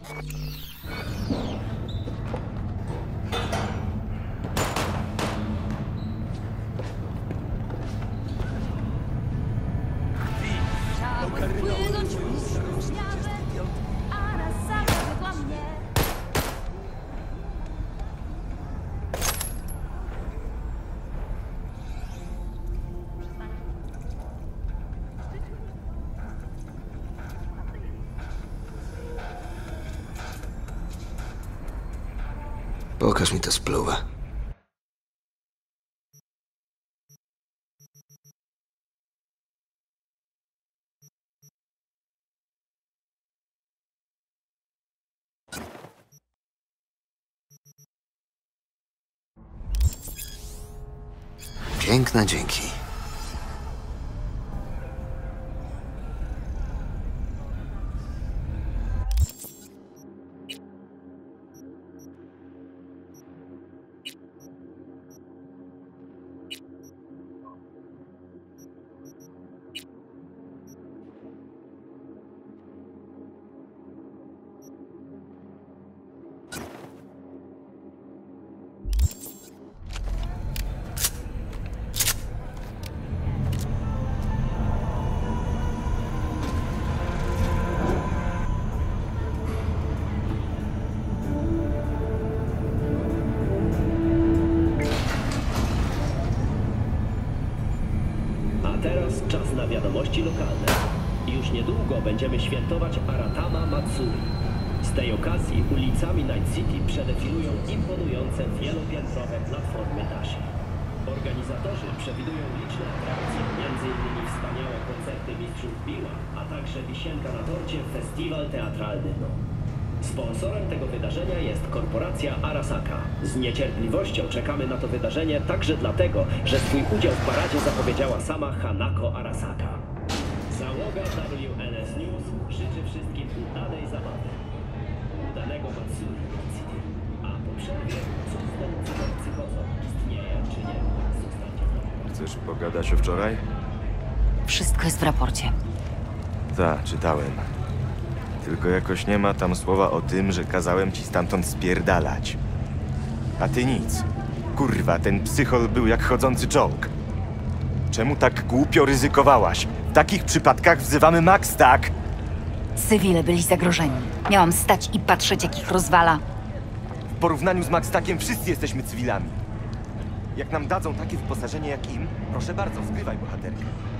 Pokaż mi tę spluwę. Piękna, dzięki. Czas na wiadomości lokalne. Już niedługo będziemy świętować Aratama Matsuri. Z tej okazji ulicami Night City przedefilują imponujące wielopiętrowe platformy Dashi. Organizatorzy przewidują liczne atrakcje, m.in. wspaniałe koncerty mistrzów Biła, a także wisienka na torcie festiwal teatralny No. Sponsorem tego wydarzenia jest korporacja Arasaka. Z niecierpliwością czekamy na to wydarzenie także dlatego, że swój udział w paradzie zapowiedziała sama Hanako Arasaka. Załoga WNS News życzy wszystkim udanej zabawy. Udanego Matsuri City. A po przerwie, cóż z tą psychozą istnieje czy nie? Zostańcie w domu. Chcesz pogadać o wczoraj? Wszystko jest w raporcie. Tak, czytałem. Tylko jakoś nie ma tam słowa o tym, że kazałem ci stamtąd spierdalać. A ty nic. Kurwa, ten psychol był jak chodzący czołg. Czemu tak głupio ryzykowałaś? W takich przypadkach wzywamy Max, tak? Cywile byli zagrożeni. Miałam stać i patrzeć, jak ich rozwala. W porównaniu z Maxtakiem wszyscy jesteśmy cywilami. Jak nam dadzą takie wyposażenie jak im, proszę bardzo, zgrywaj bohaterkę.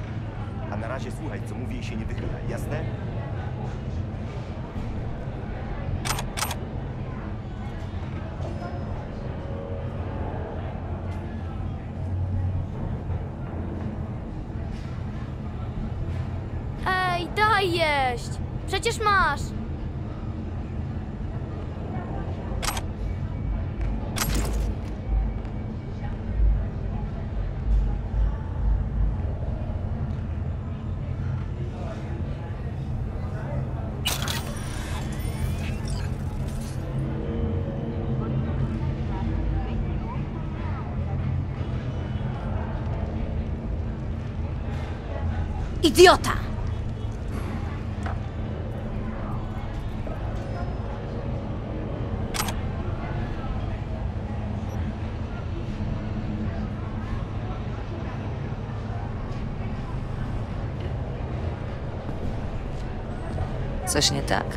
A na razie słuchaj, co mówię i się nie wychylaj, jasne? Ej, daj jeść! Przecież masz! Idiota! Coś nie tak?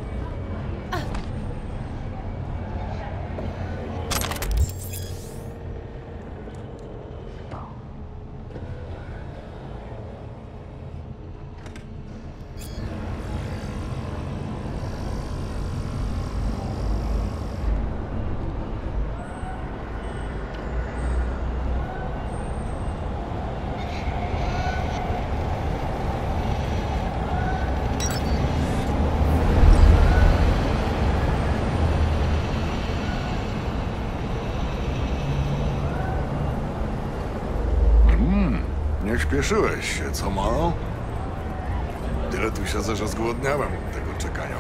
Nie śpieszyłeś się, co Moro? Tyle tu siedzę, że zgłodniałem tego czekania.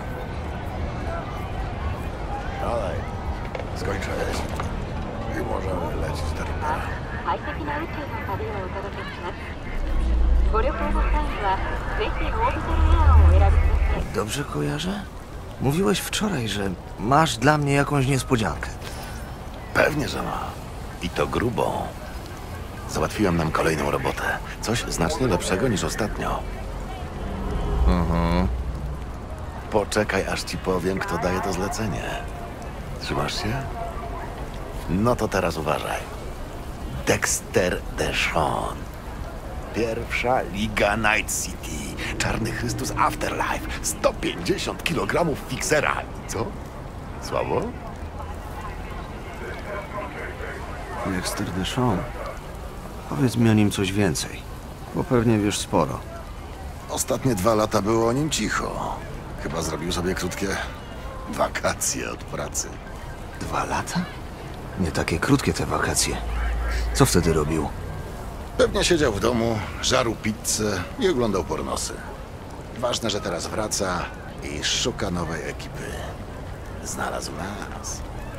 Dalej, skończę jeść i możemy lecieć do Rybera. 快適な宇宙の旅をお届けします。ご旅行の際にはぜひオービタルエアーをお選びください。 Dobrze kojarzę? Mówiłeś wczoraj, że masz dla mnie jakąś niespodziankę. Pewnie, że ma. I to grubą. Załatwiłem nam kolejną robotę. Coś znacznie lepszego niż ostatnio. Poczekaj, aż ci powiem, kto daje to zlecenie. Trzymasz się? No to teraz uważaj. Dexter Deshawn. Pierwsza liga Night City. Czarny Chrystus Afterlife. 150 kg fiksera. Co? Słabo? Dexter Deshawn. Powiedz mi o nim coś więcej, bo pewnie wiesz sporo. Ostatnie 2 lata było o nim cicho. Chyba zrobił sobie krótkie wakacje od pracy. 2 lata? Nie takie krótkie te wakacje. Co wtedy robił? Pewnie siedział w domu, żarł pizzę i oglądał pornosy. Ważne, że teraz wraca i szuka nowej ekipy. Znalazł nas.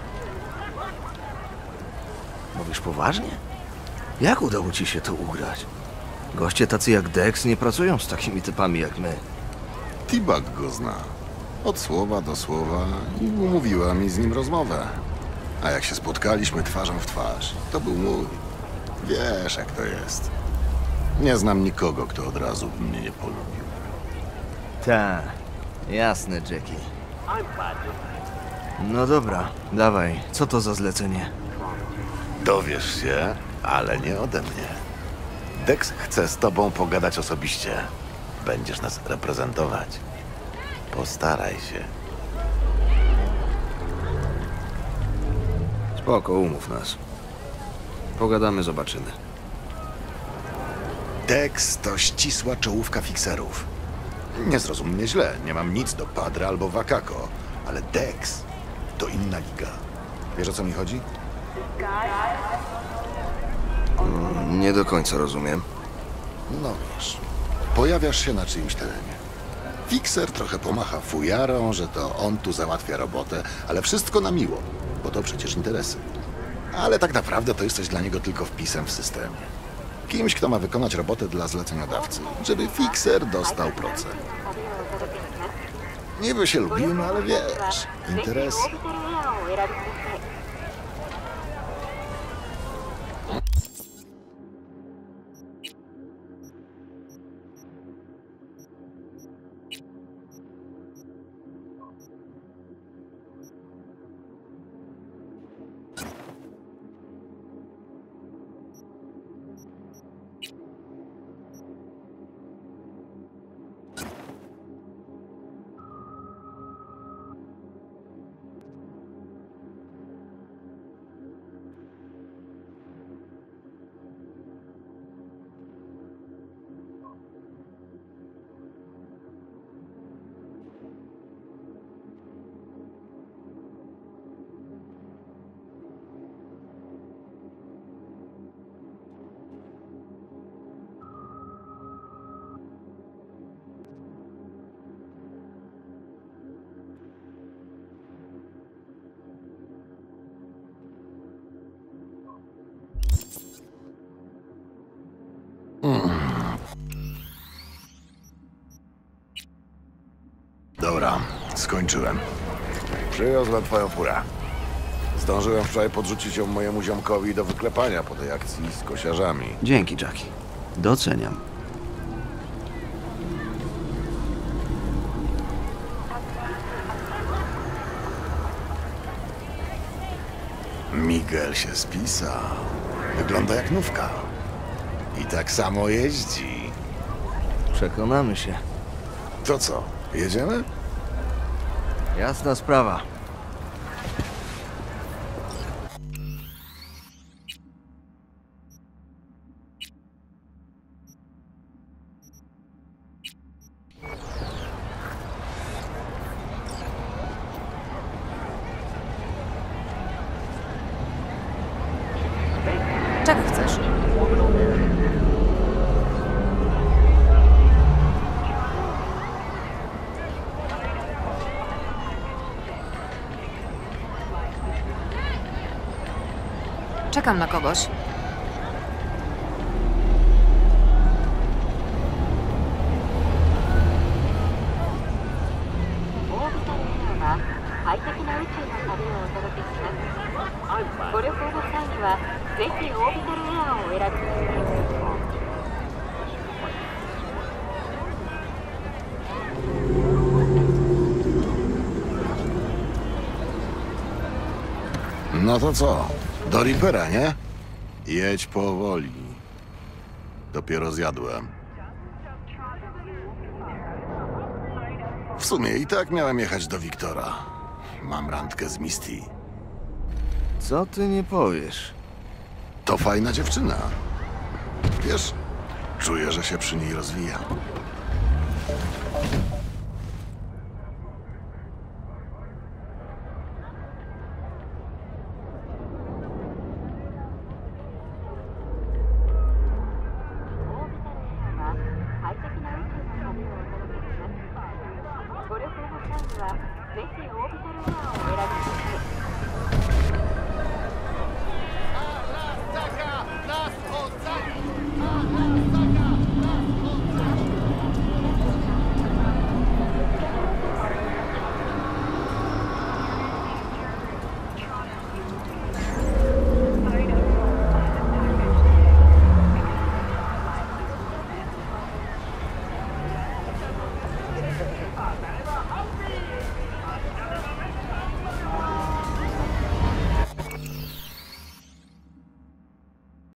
Mówisz poważnie? Jak udało ci się to ugrać? Goście tacy jak Dex nie pracują z takimi typami jak my. T-Bag go zna. Od słowa do słowa i umówiła mi z nim rozmowę. A jak się spotkaliśmy twarzą w twarz, to był mój. Wiesz, jak to jest. Nie znam nikogo, kto od razu by mnie nie polubił. Ta, jasne, Jackie. No dobra, dawaj, co to za zlecenie? Dowiesz się, ale nie ode mnie. Dex chce z tobą pogadać osobiście. Będziesz nas reprezentować. Postaraj się. Spoko, umów nas. Pogadamy, zobaczymy. Dex to ścisła czołówka fikserów. Nie zrozum mnie źle, nie mam nic do Padre albo Wakako, ale Dex to inna liga. Wiesz, o co mi chodzi? Nie do końca rozumiem. No wiesz, pojawiasz się na czyimś terenie. Fikser trochę pomacha fujarą, że to on tu załatwia robotę, ale wszystko na miło, bo to przecież interesy. Ale tak naprawdę to jesteś dla niego tylko wpisem w systemie. Kimś, kto ma wykonać robotę dla zleceniodawcy, żeby fikser dostał procent. Niby się lubimy, ale wiesz, interesy. メディカルエアをお選びください。 Dobra, skończyłem. Przywiozłem twoją furę. Zdążyłem wczoraj podrzucić ją mojemu ziomkowi do wyklepania po tej akcji z kosiarzami. Dzięki, Jackie. Doceniam. Miguel się spisał. Wygląda jak nówka. I tak samo jeździ. Przekonamy się. To co, jedziemy? Jasna sprawa. Czego chcesz? Czekam na kogoś. の旅をお届けします。ご旅行の際にはぜひオービタルエアーをお選びください。 No to co? Do Reapera, nie? Jedź powoli. Dopiero zjadłem. W sumie i tak miałem jechać do Wiktora. Mam randkę z Misty. Co ty nie powiesz? To fajna dziewczyna. Wiesz, czuję, że się przy niej rozwijam.